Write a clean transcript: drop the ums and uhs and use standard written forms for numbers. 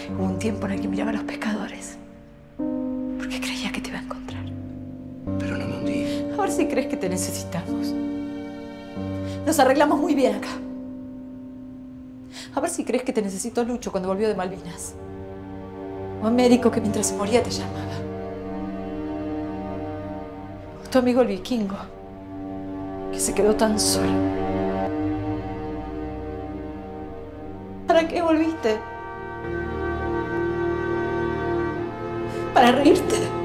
Hubo un tiempo en el que miraba a los pescadores, porque creía que te iba a encontrar. Pero no me hundí. A ver si crees que te necesitamos. Nos arreglamos muy bien acá. A ver si crees que te necesitó Lucho cuando volvió de Malvinas. O Américo, que mientras se moría te llamaba. O tu amigo el vikingo, que se quedó tan solo. ¿Para qué volviste? ¿Para reírte?